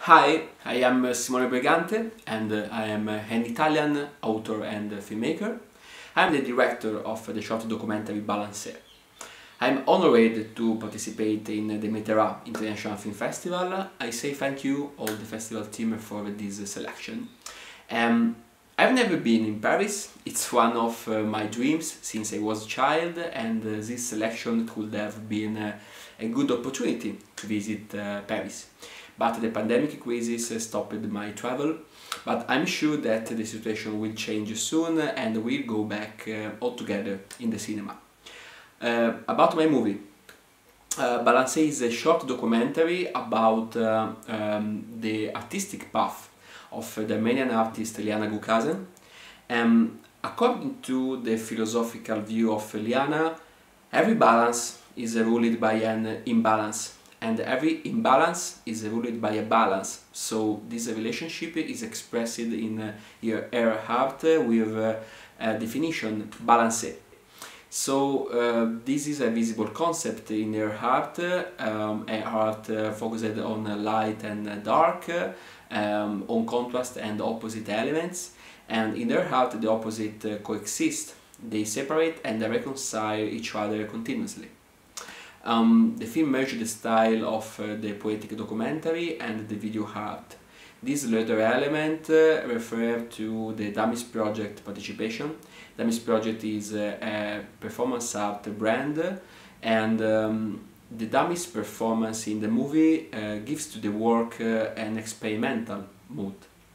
Hi, I am Simone Bregante and I am an Italian author and filmmaker. I am the director of the short documentary Balancé. I am honored to participate in the Metera International Film Festival. I say thank you all the festival team for this selection. I've never been in Paris. It's one of my dreams since I was a child, and this selection could have been a good opportunity to visit Paris. But the pandemic crisis stopped my travel, but I'm sure that the situation will change soon and we'll go back all together in the cinema. About my movie. Balancé is a short documentary about the artistic path of the Armenian artist Liana Gukasem. According to the philosophical view of Liana, every balance is ruled by an imbalance, and every imbalance is ruled by a balance. So this relationship is expressed in her art with a definition, balancé. So this is a visible concept in her art, focused on light and dark, on contrast and opposite elements, and in her art the opposite coexist, they separate and reconcile each other continuously. The film merged the style of the poetic documentary and the video art. This latter element refers to the Damis Project participation. Damis Project is a performance art brand, and the Damis performance in the movie gives to the work an experimental mood.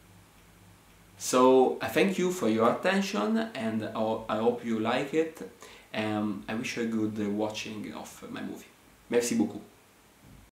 So I thank you for your attention, and I hope you like it. I wish you a good watching of my movie. Merci beaucoup.